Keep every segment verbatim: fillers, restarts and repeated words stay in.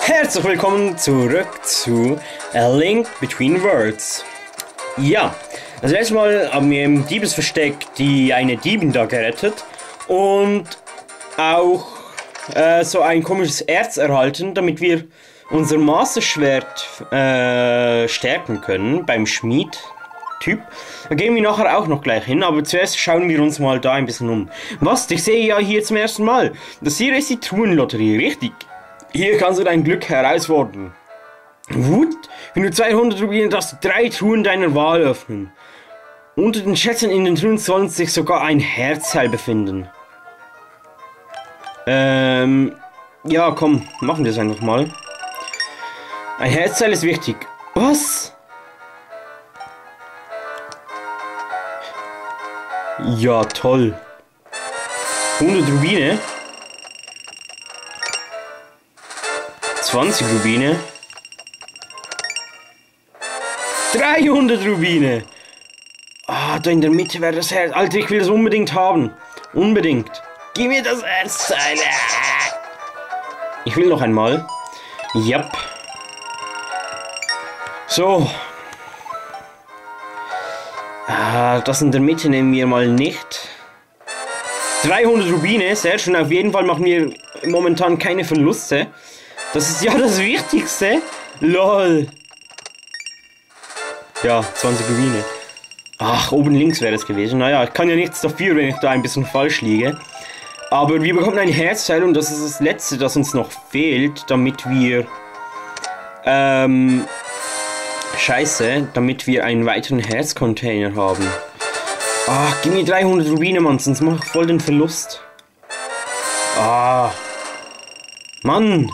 Herzlich willkommen zurück zu A Link Between Worlds. Ja, das letzte Mal haben wir im Diebesversteck die eine Diebin da gerettet und auch äh, so ein komisches Erz erhalten, damit wir unser Masterschwert äh, stärken können beim Schmied-Typ. Da gehen wir nachher auch noch gleich hin, aber zuerst schauen wir uns mal da ein bisschen um. Was? Ich sehe ja hier zum ersten Mal. Das hier ist die Truhenlotterie, richtig? Hier kannst du dein Glück herausfordern. Wut? Wenn du zweihundert Rubine darfst du drei Truhen deiner Wahl öffnen. Unter den Schätzen in den Truhen sollen sich sogar ein Herzteil befinden. Ähm, ja komm, machen wir das einfach mal. Ein Herzteil ist wichtig. Was? Ja, toll. hundert Rubine. zwanzig Rubine. dreihundert Rubine. Ah, da in der Mitte wäre das Herz. Alter, ich will das unbedingt haben. Unbedingt. Gib mir das Herzteil. Ich will noch einmal. Yep. So. Ah, das in der Mitte nehmen wir mal nicht. dreihundert Rubine. Sehr schön. Auf jeden Fall machen wir momentan keine Verluste. Das ist ja das Wichtigste. Lol. Ja, zwanzig Rubine. Ach, oben links wäre das gewesen. Naja, ich kann ja nichts dafür, wenn ich da ein bisschen falsch liege. Aber wir bekommen ein Herzteil und das ist das letzte, das uns noch fehlt, damit wir... Ähm... Scheiße, damit wir einen weiteren Herzcontainer haben. Ach, gib mir dreihundert Rubine, Mann, sonst mache ich voll den Verlust. Ah. Mann.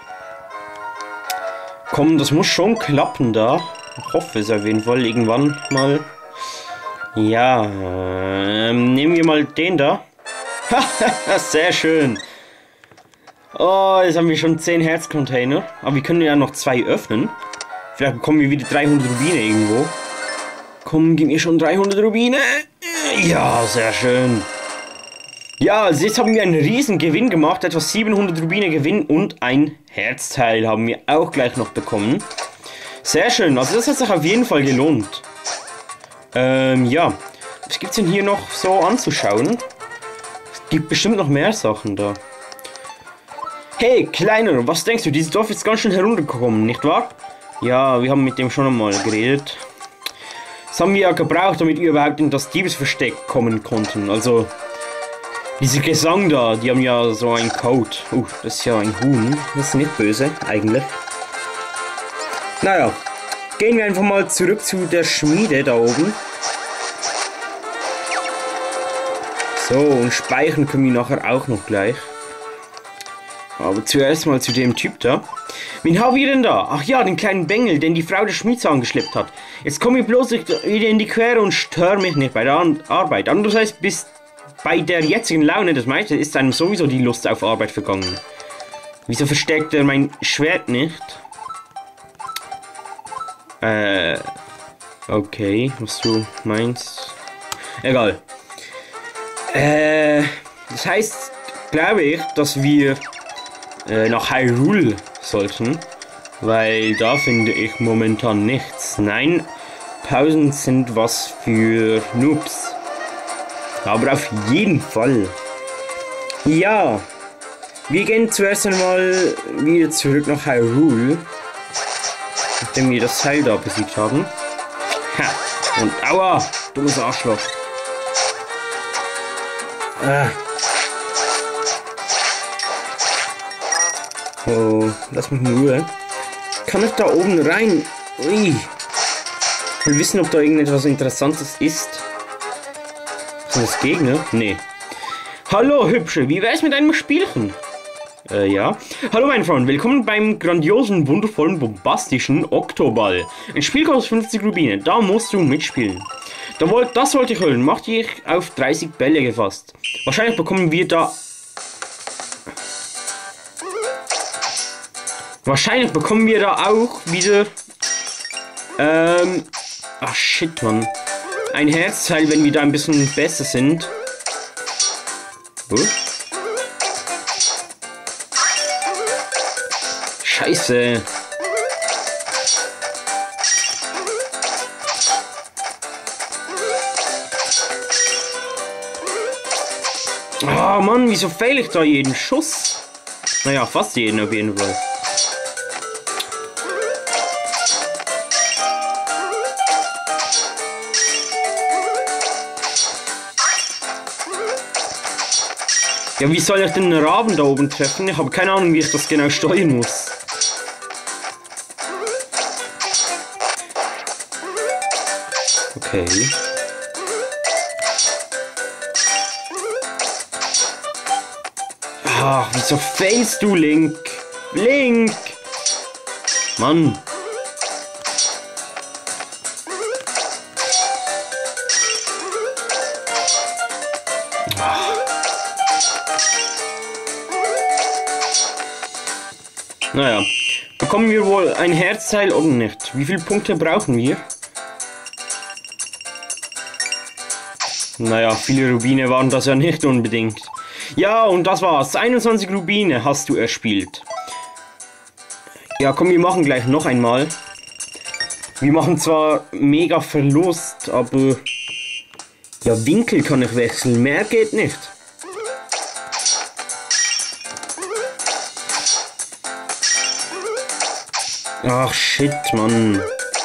Komm, das muss schon klappen da. Ich hoffe es auf jeden Fall irgendwann mal. Ja, ähm, nehmen wir mal den da. Sehr schön. Oh, jetzt haben wir schon zehn Herzcontainer. Aber wir können ja noch zwei öffnen. Vielleicht bekommen wir wieder dreihundert Rubine irgendwo. Komm, gib mir schon dreihundert Rubine. Ja, sehr schön. Ja, also jetzt haben wir einen riesen Gewinn gemacht. Etwa siebenhundert Rubine Gewinn und ein Herzteil haben wir auch gleich noch bekommen. Sehr schön, also das hat sich auf jeden Fall gelohnt. Ähm, ja. Was gibt es denn hier noch so anzuschauen? Es gibt bestimmt noch mehr Sachen da. Hey, Kleiner, was denkst du? Dieses Dorf ist ganz schön heruntergekommen, nicht wahr? Ja, wir haben mit dem schon einmal geredet. Das haben wir ja gebraucht, damit wir überhaupt in das Diebesversteck kommen konnten. Also... Dieser Gesang da, die haben ja so einen Code. Uh, das ist ja ein Huhn. Das ist nicht böse, eigentlich. Naja, gehen wir einfach mal zurück zu der Schmiede da oben. So, und speichern können wir nachher auch noch gleich. Aber zuerst mal zu dem Typ da. Wen haben wir denn da? Ach ja, den kleinen Bengel, den die Frau des Schmieds angeschleppt hat. Jetzt komme ich bloß wieder in die Quere und stör mich nicht bei der Arbeit. Andererseits bist bei der jetzigen Laune des Meisters ist einem sowieso die Lust auf Arbeit vergangen. Wieso versteckt er mein Schwert nicht? Äh, okay, was du meinst. Egal. Äh, das heißt, glaube ich, dass wir äh, nach Hyrule sollten. Weil da finde ich momentan nichts. Nein, Pausen sind was für Noobs. Aber auf jeden Fall. Ja. Wir gehen zuerst einmal wieder zurück nach Hyrule. Nachdem wir das Teil da besiegt haben. Ha. Und aua. Dummes Arschloch. Ah. Oh. Lass mich in Ruhe. Kann ich da oben rein? Ui. Ich will wissen, ob da irgendetwas Interessantes ist. Sind das Gegner? Nee. Hallo Hübsche, wie wär's mit einem Spielchen? Äh, ja. Hallo mein Freund, willkommen beim grandiosen, wundervollen, bombastischen Oktoball. Ein Spiel kostet fünfzig Rubine, da musst du mitspielen. Da wollt, das wollte ich hören, mach dich auf dreißig Bälle gefasst. Wahrscheinlich bekommen wir da... Wahrscheinlich bekommen wir da auch wieder... Ähm... Ach shit, Mann. Ein Herzteil, wenn wir da ein bisschen besser sind. Scheiße. Ah, oh Mann, wieso fehle ich da jeden Schuss? Naja, fast jeden auf jeden Fall. Ja, wie soll ich den Raben da oben treffen? Ich habe keine Ahnung, wie ich das genau steuern muss. Okay. Ach, wieso failst du, Link? Link! Mann. Ach. Naja, bekommen wir wohl ein Herzteil oder nicht? Wie viele Punkte brauchen wir? Naja, viele Rubine waren das ja nicht unbedingt. Ja, und das war's. einundzwanzig Rubine hast du erspielt. Ja, komm, wir machen gleich noch einmal. Wir machen zwar mega Verlust, aber... Ja, Winkel kann ich wechseln. Mehr geht nicht. Ach, shit, Mann.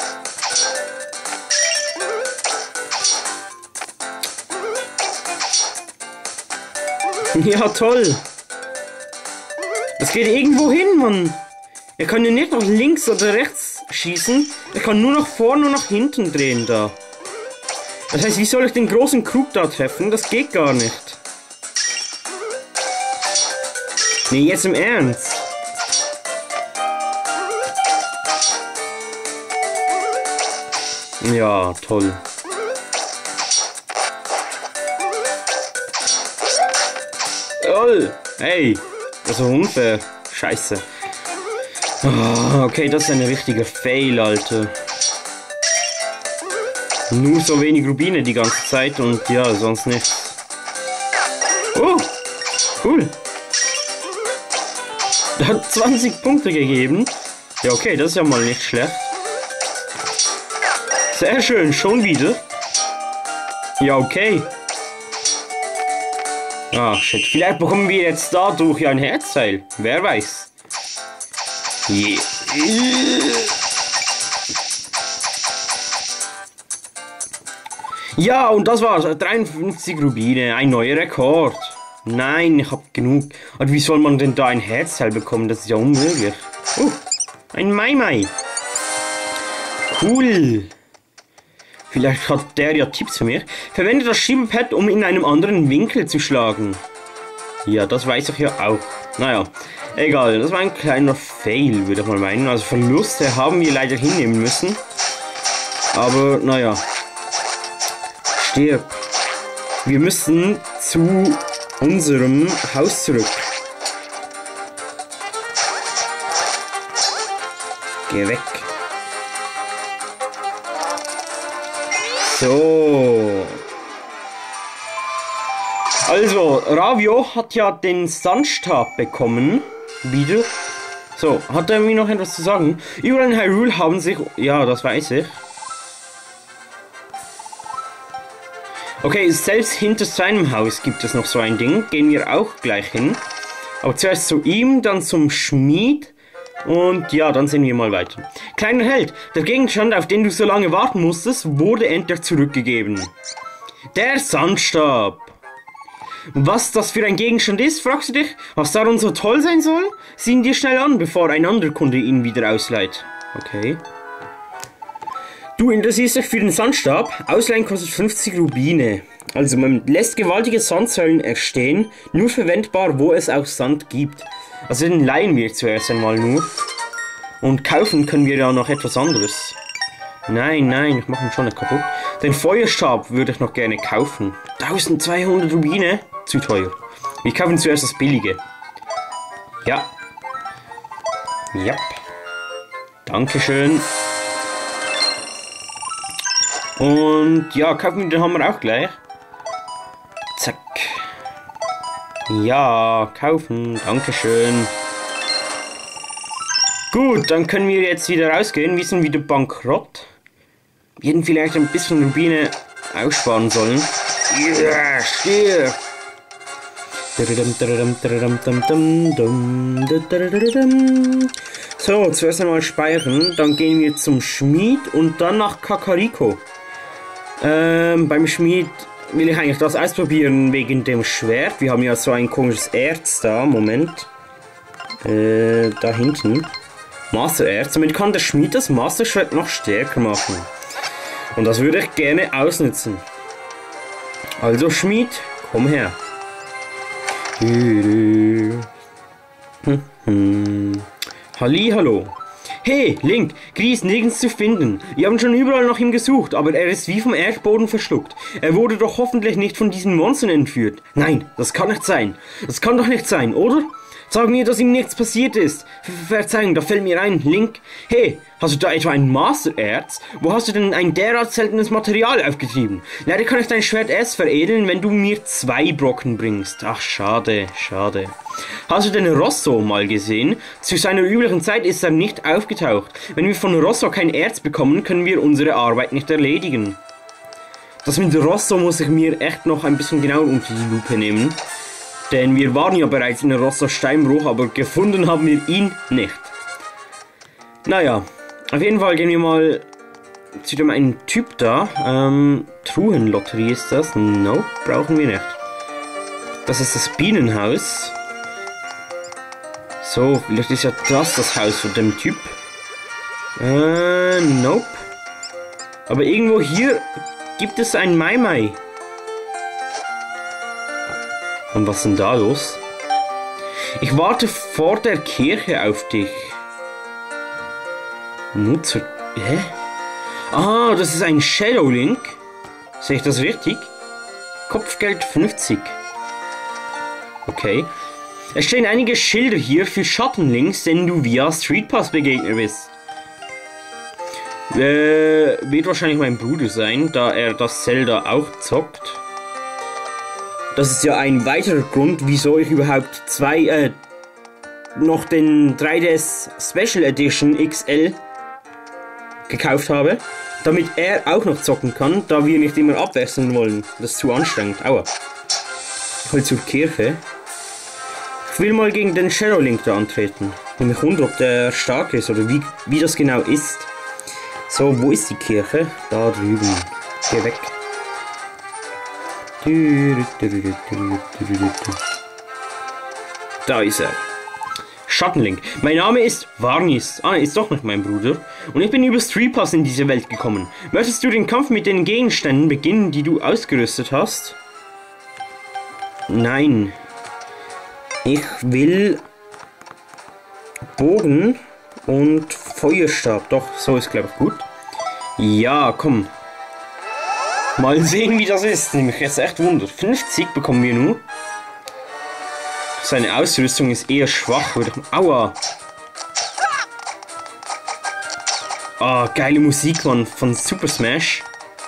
Ja, toll. Das geht irgendwo hin, Mann. Er kann ja nicht nach links oder rechts schießen. Er kann nur nach vorne und nach hinten drehen da. Das heißt, wie soll ich den großen Krug da treffen? Das geht gar nicht. Nee, jetzt im Ernst. Ja, toll. Toll. Hey, das ist unfair. Scheiße. Oh, okay, das ist ein richtiger Fail, Alter. Nur so wenig Rubine die ganze Zeit und ja, sonst nichts. Oh, cool. Der hat zwanzig Punkte gegeben. Ja, okay, das ist ja mal nicht schlecht. Sehr schön, schon wieder. Ja, okay. Ah, shit. Vielleicht bekommen wir jetzt dadurch ja ein Herzteil. Wer weiß. Yeah. Ja, und das war's. dreiundfünfzig Rubine. Ein neuer Rekord. Nein, ich hab genug. Und wie soll man denn da ein Herzteil bekommen? Das ist ja unmöglich. Uh, ein Mai-Mai. Cool. Vielleicht hat der ja Tipps für mich. Verwende das Schiebepad, um in einem anderen Winkel zu schlagen. Ja, das weiß ich ja auch. Naja, egal. Das war ein kleiner Fail, würde ich mal meinen. Also Verluste haben wir leider hinnehmen müssen. Aber, naja. Stirb. Wir müssen zu unserem Haus zurück. Geh weg. So. Also, Ravio hat ja den Sandstab bekommen. Wieder. So, hat er mir noch etwas zu sagen? Überall in Hyrule haben sich... Ja, das weiß ich. Okay, selbst hinter seinem Haus gibt es noch so ein Ding. Gehen wir auch gleich hin. Aber zuerst zu ihm, dann zum Schmied. Und ja, dann sehen wir mal weiter. Kleiner Held, der Gegenstand, auf den du so lange warten musstest, wurde endlich zurückgegeben. Der Sandstab. Was das für ein Gegenstand ist, fragst du dich? Was daran so toll sein soll? Sieh ihn dir schnell an, bevor ein anderer Kunde ihn wieder ausleiht. Okay. Du interessierst dich für den Sandstab? Ausleihen kostet fünfzig Rubine. Also man lässt gewaltige Sandsäulen entstehen, nur verwendbar, wo es auch Sand gibt. Also den leihen wir zuerst einmal nur. Und kaufen können wir ja noch etwas anderes. Nein, nein, ich mache ihn schon nicht kaputt. Den Feuerstab würde ich noch gerne kaufen. eintausendzweihundert Rubine? Zu teuer. Wir kaufen zuerst das Billige. Ja. Ja. Dankeschön. Und ja, kaufen wir den Hammer auch gleich. Zack. Ja, kaufen. Dankeschön. Gut, dann können wir jetzt wieder rausgehen. Wir sind wieder bankrott. Wir hätten vielleicht ein bisschen Rubine aussparen sollen. Ja, stirb! So, zuerst einmal speichern, dann gehen wir zum Schmied und dann nach Kakariko. Ähm, beim Schmied will ich eigentlich das ausprobieren wegen dem Schwert. Wir haben ja so ein komisches Erz da, Moment. Äh, da hinten. Mastererz. Damit kann der Schmied das Masterschwert noch stärker machen. Und das würde ich gerne ausnutzen. Also Schmied, komm her. Hm, hm. Hallihallo. Hey, Link, Gris ist nirgends zu finden. Wir haben schon überall nach ihm gesucht, aber er ist wie vom Erdboden verschluckt. Er wurde doch hoffentlich nicht von diesen Monstern entführt. Nein, das kann nicht sein. Das kann doch nicht sein, oder? Sag mir, dass ihm nichts passiert ist. Ver Verzeihung, da fällt mir ein, Link. Hey, hast du da etwa ein Mastererz? Wo hast du denn ein derart seltenes Material aufgetrieben? Leider kann ich dein Schwert erst veredeln, wenn du mir zwei Brocken bringst. Ach, schade, schade. Hast du den Rosso mal gesehen? Zu seiner üblichen Zeit ist er nicht aufgetaucht. Wenn wir von Rosso kein Erz bekommen, können wir unsere Arbeit nicht erledigen. Das mit Rosso muss ich mir echt noch ein bisschen genauer unter die Lupe nehmen. Denn wir waren ja bereits in Rosso Steinbruch, aber gefunden haben wir ihn nicht. Naja, auf jeden Fall gehen wir mal zu dem einen Typ da. Ähm, Truhenlotterie ist das? Nope, brauchen wir nicht. Das ist das Bienenhaus. So, vielleicht ist ja das das Haus von dem Typ. Äh, nope. Aber irgendwo hier gibt es ein Mai Mai. Und was ist denn da los? Ich warte vor der Kirche auf dich. Nutzer... Hä? Ah, das ist ein Shadow Link. Sehe ich das richtig? Kopfgeld fünfzig. Okay. Es stehen einige Schilder hier für Schattenlinks, denen du via Streetpass begegnet bist. Äh, wird wahrscheinlich mein Bruder sein, da er das Zelda auch zockt. Das ist ja ein weiterer Grund, wieso ich überhaupt zwei, äh, noch den drei D S Special Edition X L gekauft habe. Damit er auch noch zocken kann, da wir nicht immer abwechseln wollen. Das ist zu anstrengend. Aua. Ich will zur Kirche. Ich will mal gegen den Shadow Link da antreten. Ich bin mir wundern, ob der stark ist oder wie, wie das genau ist. So, wo ist die Kirche? Da drüben. Geh weg. Da ist er. Schattenlink. Mein Name ist Varnis. Ah, ist doch nicht mein Bruder. Und ich bin über Streetpass in diese Welt gekommen. Möchtest du den Kampf mit den Gegenständen beginnen, die du ausgerüstet hast? Nein. Ich will Bogen und Feuerstab. Doch, so ist, glaube ich, gut. Ja, komm. Mal sehen, wie das ist. Nämlich jetzt echt Wunder. fünfzig bekommen wir nur. Seine Ausrüstung ist eher schwach. Würde ich... Aua. Ah, geile Musik, Mann. Von Super Smash.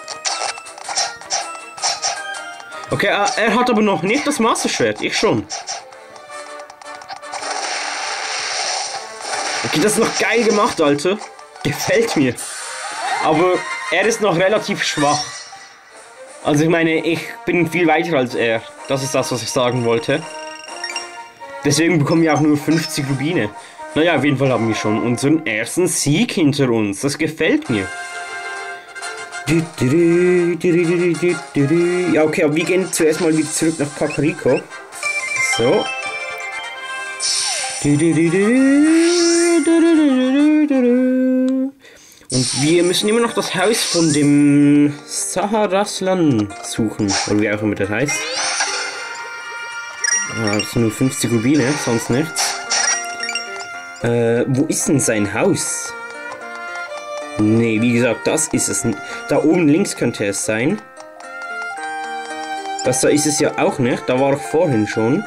Okay, er hat aber noch nicht das Masterschwert. Ich schon. Okay, das ist noch geil gemacht, Alter. Gefällt mir. Aber er ist noch relativ schwach. Also ich meine, ich bin viel weiter als er. Das ist das, was ich sagen wollte. Deswegen bekommen wir auch nur fünfzig Rubine. Naja, auf jeden Fall haben wir schon unseren ersten Sieg hinter uns. Das gefällt mir. Ja, okay, aber wir gehen zuerst mal wieder zurück nach Kakariko. So. Und wir müssen immer noch das Haus von dem Saharaslan suchen. Oder wie auch immer das heißt. Ah, das sind nur fünfzig Rubine, sonst nichts. Äh, wo ist denn sein Haus? Nee, wie gesagt, das ist es nicht. Da oben links könnte es sein. Das da ist es ja auch nicht. Da war ich vorhin schon.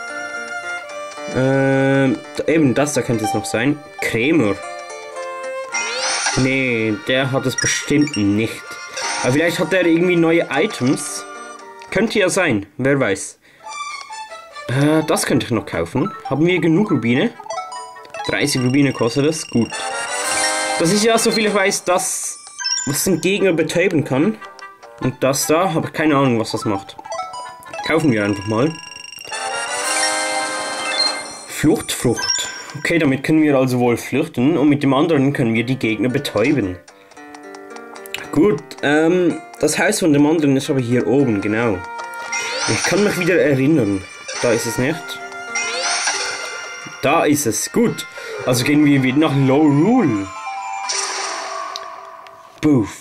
Ähm, eben, das da könnte es noch sein. Krämer. Nee, der hat es bestimmt nicht. Aber vielleicht hat er irgendwie neue Items. Könnte ja sein, wer weiß. Äh, das könnte ich noch kaufen. Haben wir genug Rubine? dreißig Rubine kostet das. Gut. Das ist ja, soviel ich weiß, das, was den Gegner betäuben kann. Und das da, habe ich keine Ahnung, was das macht. Kaufen wir einfach mal. Fluchtfrucht. Okay, damit können wir also wohl flüchten. Und mit dem anderen können wir die Gegner betäuben. Gut, ähm, das Haus von dem anderen ist aber hier oben, genau. Ich kann mich wieder erinnern. Da ist es nicht. Da ist es. Gut. Also gehen wir wieder nach Lorule. Boof.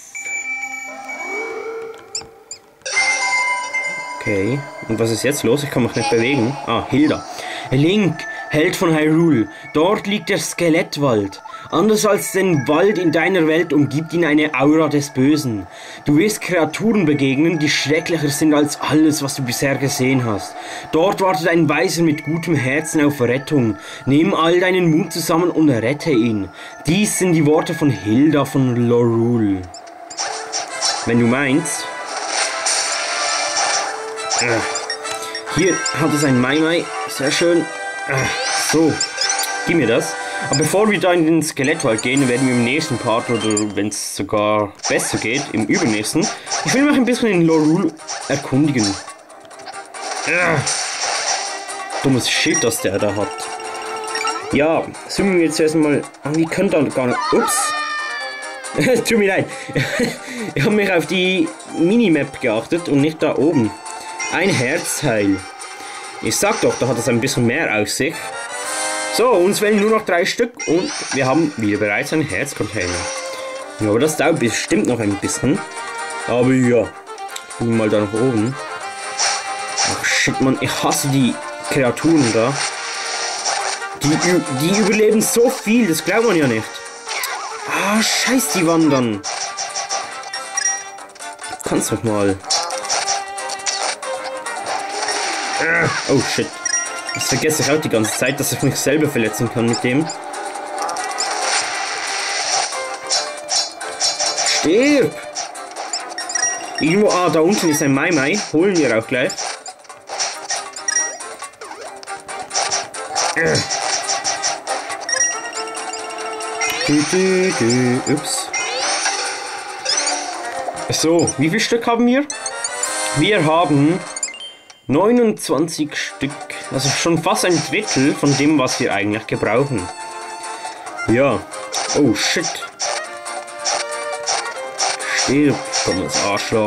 Okay. Und was ist jetzt los? Ich kann mich nicht bewegen. Ah, Hilda. Link, Held von Hyrule. Dort liegt der Skelettwald. Anders als den Wald in deiner Welt umgibt ihn eine Aura des Bösen. Du wirst Kreaturen begegnen, die schrecklicher sind als alles, was du bisher gesehen hast. Dort wartet ein Weiser mit gutem Herzen auf Rettung. Nimm all deinen Mut zusammen und rette ihn. Dies sind die Worte von Hilda von Lorule. Wenn du meinst. Hier hat es ein Mai-Mai. Sehr schön. So, gib mir das. Aber bevor wir da in den Skelettwald gehen, werden wir im nächsten Part, oder wenn es sogar besser geht, im übernächsten, ich will mich ein bisschen in Lorule erkundigen. Äh, dummes Schild, das der da hat. Ja, zoomen wir jetzt erstmal an. Die können da gar nicht. Ups. Tut mir leid. Ich habe mich auf die Minimap geachtet und nicht da oben. Ein Herzteil. Ich sag doch, da hat es ein bisschen mehr auf sich. So, uns fehlen nur noch drei Stück und wir haben wieder bereits einen Herzcontainer. Ja, aber das dauert bestimmt noch ein bisschen. Aber ja, gehen wir mal da nach oben. Ach shit, Mann, ich hasse die Kreaturen da. Die, die überleben so viel, das glaubt man ja nicht. Ah, scheiß, die wandern. Kannst doch mal. Oh shit. Das vergesse ich auch die ganze Zeit, dass ich mich selber verletzen kann mit dem. Stirb! Irgendwo, ah, da unten ist ein Mai-Mai. Holen wir auch gleich. Äh. Du, du, du. Ups. So, wie viel Stück haben wir? Wir haben neunundzwanzig Stück. Also schon fast ein Drittel von dem, was wir eigentlich gebrauchen. Ja. Oh, shit. Stirb, dummes Arschloch.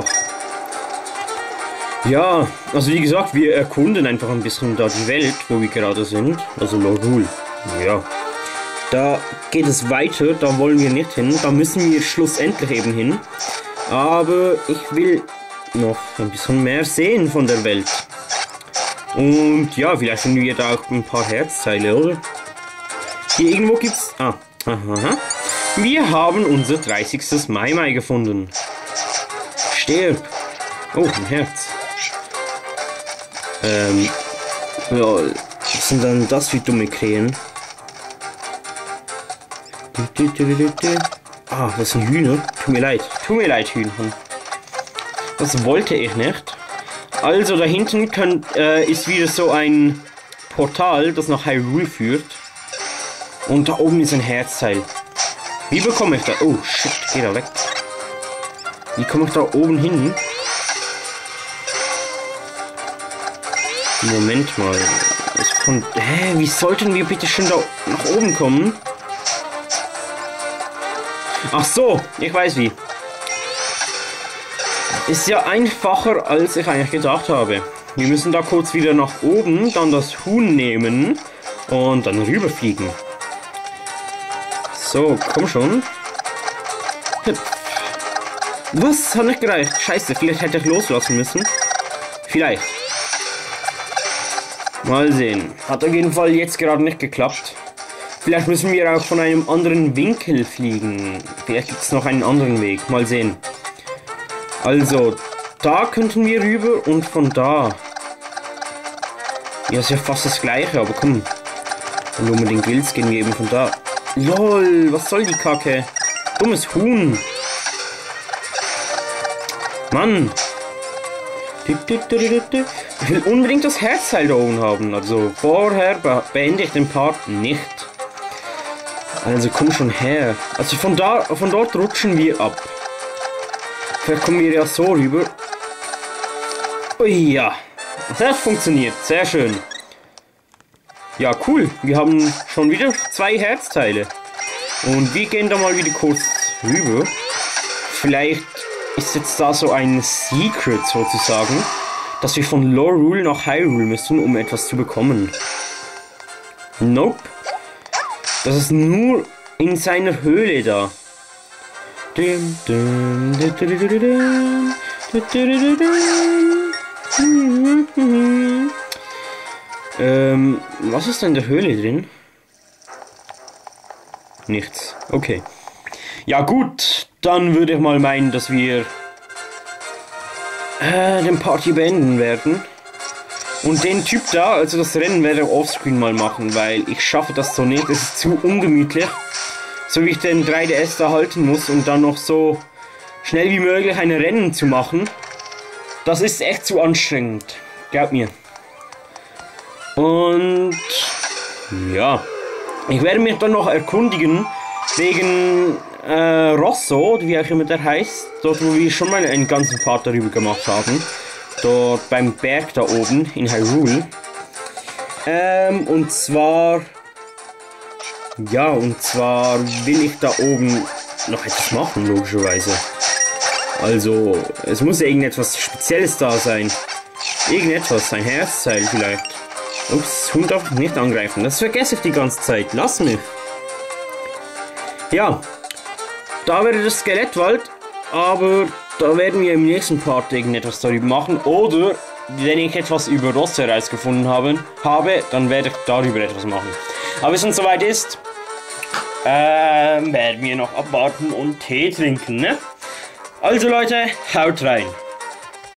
Ja, also wie gesagt, wir erkunden einfach ein bisschen da die Welt, wo wir gerade sind. Also Lorule. Ja. Da geht es weiter, da wollen wir nicht hin. Da müssen wir schlussendlich eben hin. Aber ich will noch ein bisschen mehr sehen von der Welt. Und ja, vielleicht finden wir da auch ein paar Herzteile, oder? Hier irgendwo gibt's... Ah, aha. Wir haben unser dreißigstes Mai-Mai gefunden. Stirb. Oh, ein Herz. Ähm... Ja, was sind dann das für dumme Krähen? Ah, das sind Hühner. Tut mir leid. Tut mir leid, Hühnchen. Das wollte ich nicht. Also da hinten könnt, äh, ist wieder so ein Portal, das nach Hyrule führt. Und da oben ist ein Herzteil. Wie bekomme ich da? Oh shit, geh da weg. Wie komme ich da oben hin? Moment mal. Von, hä, wie sollten wir bitte schön da nach oben kommen? Ach so, ich weiß wie. Ist ja einfacher, als ich eigentlich gedacht habe. Wir müssen da kurz wieder nach oben, dann das Huhn nehmen und dann rüberfliegen. So, komm schon. Was? Hat nicht gereicht. Scheiße, vielleicht hätte ich loslassen müssen. Vielleicht. Mal sehen. Hat auf jeden Fall jetzt gerade nicht geklappt. Vielleicht müssen wir auch von einem anderen Winkel fliegen. Vielleicht gibt es noch einen anderen Weg. Mal sehen. Also, da könnten wir rüber und von da. Ja, ist ja fast das gleiche, aber komm. Wenn du unbedingt willst, gehen wir eben von da. Lol, was soll die Kacke? Dummes Huhn. Mann. Ich will unbedingt das Herzteil da oben haben. Also, vorher be beende ich den Part nicht. Also komm schon her. Also von da, von dort rutschen wir ab. Vielleicht kommen wir ja so rüber. Ui, ja. Das funktioniert. Sehr schön. Ja, cool. Wir haben schon wieder zwei Herzteile. Und wir gehen da mal wieder kurz rüber. Vielleicht ist jetzt da so ein Secret sozusagen, dass wir von Lorule nach Hyrule müssen, um etwas zu bekommen. Nope. Das ist nur in seiner Höhle da. Ähm, was ist da in der Höhle drin? Nichts. Okay. Ja gut, dann würde ich mal meinen, dass wir äh, den Part hier beenden werden. Und den Typ da, also das Rennen, werde ich offscreen mal machen, weil ich schaffe das so nicht. Es ist zu ungemütlich. So wie ich den drei D S da halten muss und dann noch so schnell wie möglich ein Rennen zu machen. Das ist echt zu anstrengend. Glaub mir. Und ja, ich werde mich dann noch erkundigen wegen äh, Rosso, wie auch immer der heißt. Dort, wo wir schon mal einen ganzen Part darüber gemacht haben. Dort beim Berg da oben in Hyrule. Ähm, und zwar... Ja, und zwar will ich da oben noch etwas machen, logischerweise. Also, es muss ja irgendetwas Spezielles da sein. Irgendetwas, ein Herzteil vielleicht. Ups, Hund darf ich nicht angreifen. Das vergesse ich die ganze Zeit. Lass mich. Ja, da wäre das Skelettwald, aber da werden wir im nächsten Part irgendetwas darüber machen. Oder, wenn ich etwas über Rosso herausgefunden habe, habe, dann werde ich darüber etwas machen. Aber bis es soweit ist, ähm, werden wir noch abwarten und Tee trinken, ne? Also Leute, haut rein!